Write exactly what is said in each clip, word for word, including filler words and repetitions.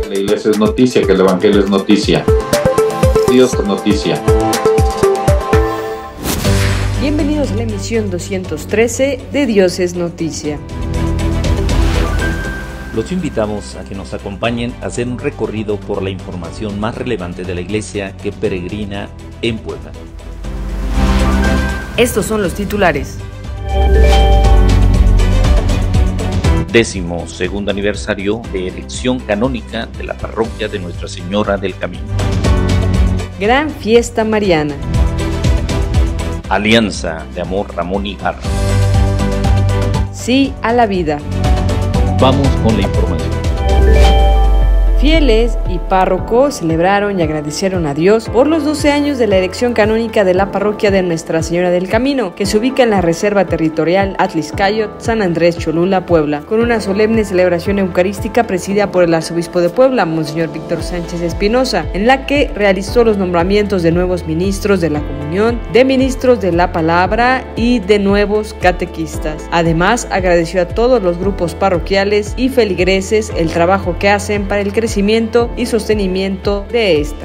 la iglesia es noticia, que el evangelio es noticia. Dios es noticia. Bienvenidos a la emisión doscientos trece de Dios es noticia. Los invitamos a que nos acompañen a hacer un recorrido por la información más relevante de la iglesia que peregrina en Puebla. Estos son los titulares. Décimo segundo aniversario de elección canónica de la parroquia de Nuestra Señora del Camino. Gran fiesta mariana. Alianza de Amor Ramón y Ibarra. Sí a la vida. Vamos con la información. Fieles y párrocos celebraron y agradecieron a Dios por los doce años de la elección canónica de la parroquia de Nuestra Señora del Camino, que se ubica en la Reserva Territorial Atliscayot, San Andrés Cholula, Puebla, con una solemne celebración eucarística presidida por el arzobispo de Puebla, Monseñor Víctor Sánchez Espinosa, en la que realizó los nombramientos de nuevos ministros de la comunión, de ministros de la palabra y de nuevos catequistas. Además, agradeció a todos los grupos parroquiales y feligreses el trabajo que hacen para el crecimiento y sostenimiento de esta.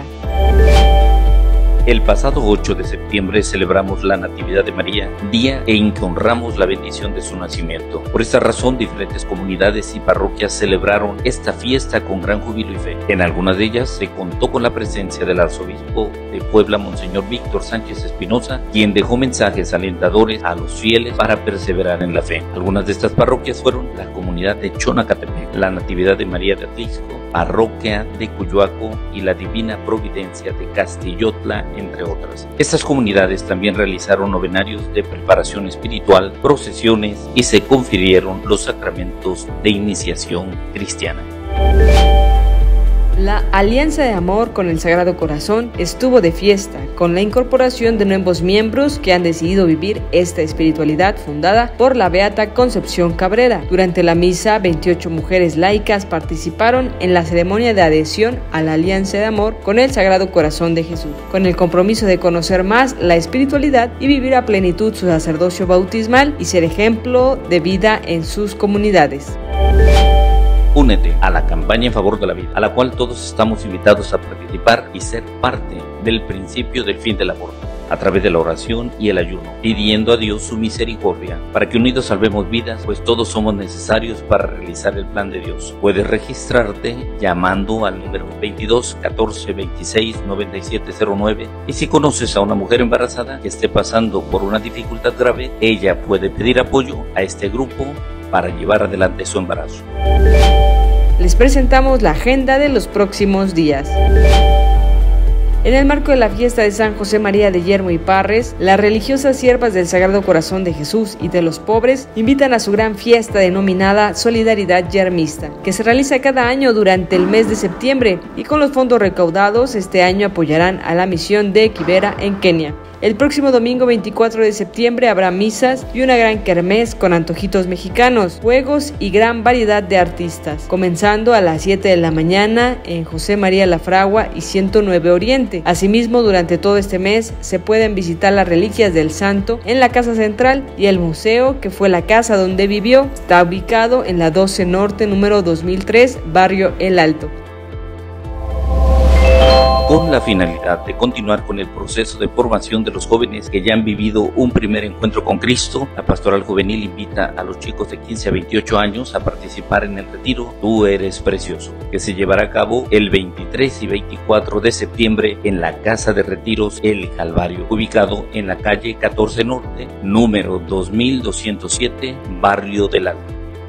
El pasado ocho de septiembre celebramos la Natividad de María, día en que honramos la bendición de su nacimiento. Por esta razón, diferentes comunidades y parroquias celebraron esta fiesta con gran júbilo y fe. En algunas de ellas se contó con la presencia del arzobispo de Puebla, Monseñor Víctor Sánchez Espinosa, quien dejó mensajes alentadores a los fieles para perseverar en la fe. Algunas de estas parroquias fueron la comunidad de Chonacatepec, la Natividad de María de Atlisco, Parroquia de Cuyoaco y la Divina Providencia de Castillotla, entre otras. Estas comunidades también realizaron novenarios de preparación espiritual, procesiones y se confirieron los sacramentos de iniciación cristiana. La Alianza de Amor con el Sagrado Corazón estuvo de fiesta, con la incorporación de nuevos miembros que han decidido vivir esta espiritualidad fundada por la Beata Concepción Cabrera. Durante la misa, veintiocho mujeres laicas participaron en la ceremonia de adhesión a la Alianza de Amor con el Sagrado Corazón de Jesús, con el compromiso de conocer más la espiritualidad y vivir a plenitud su sacerdocio bautismal y ser ejemplo de vida en sus comunidades. Únete a la campaña en favor de la vida, a la cual todos estamos invitados a participar y ser parte del principio del fin del aborto, a través de la oración y el ayuno, pidiendo a Dios su misericordia, para que unidos salvemos vidas, pues todos somos necesarios para realizar el plan de Dios. Puedes registrarte llamando al número veintidós catorce veintiséis noventa y siete cero nueve, y si conoces a una mujer embarazada que esté pasando por una dificultad grave, ella puede pedir apoyo a este grupo para llevar adelante su embarazo. Les presentamos la agenda de los próximos días. En el marco de la fiesta de San José María de Yermo y Parres, las religiosas siervas del Sagrado Corazón de Jesús y de los pobres invitan a su gran fiesta denominada Solidaridad Yermista, que se realiza cada año durante el mes de septiembre, y con los fondos recaudados este año apoyarán a la misión de Kibera en Kenia. El próximo domingo veinticuatro de septiembre habrá misas y una gran kermés con antojitos mexicanos, juegos y gran variedad de artistas, comenzando a las siete de la mañana en José María La Fragua y ciento nueve Oriente. Asimismo, durante todo este mes se pueden visitar las reliquias del santo en la Casa Central y el museo, que fue la casa donde vivió. Está ubicado en la doce Norte, número dos mil tres, barrio El Alto. Con la finalidad de continuar con el proceso de formación de los jóvenes que ya han vivido un primer encuentro con Cristo, la Pastoral Juvenil invita a los chicos de quince a veintiocho años a participar en el retiro Tú Eres Precioso, que se llevará a cabo el veintitrés y veinticuatro de septiembre en la Casa de Retiros El Calvario, ubicado en la calle catorce Norte, número dos mil doscientos siete, barrio del Alto.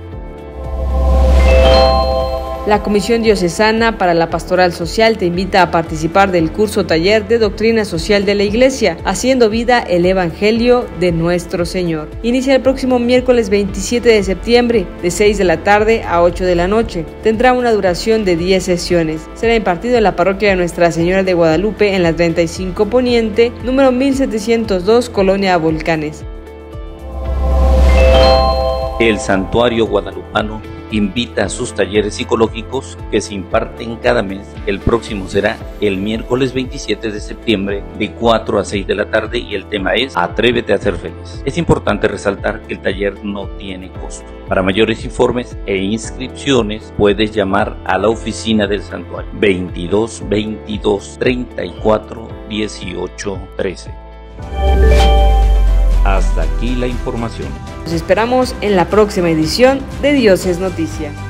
La Comisión Diocesana para la Pastoral Social te invita a participar del curso taller de Doctrina Social de la Iglesia, Haciendo Vida el Evangelio de Nuestro Señor. Inicia el próximo miércoles veintisiete de septiembre, de seis de la tarde a ocho de la noche. Tendrá una duración de diez sesiones. Será impartido en la parroquia de Nuestra Señora de Guadalupe, en la treinta y cinco Poniente, número mil setecientos dos, Colonia Volcanes. El Santuario Guadalupano invita a sus talleres psicológicos que se imparten cada mes. El próximo será el miércoles veintisiete de septiembre de cuatro a seis de la tarde y el tema es Atrévete a ser feliz. Es importante resaltar que el taller no tiene costo. Para mayores informes e inscripciones puedes llamar a la oficina del santuario veintidós veintidós treinta y cuatro dieciocho trece. Hasta aquí la información. Nos esperamos en la próxima edición de Dios es Noticia.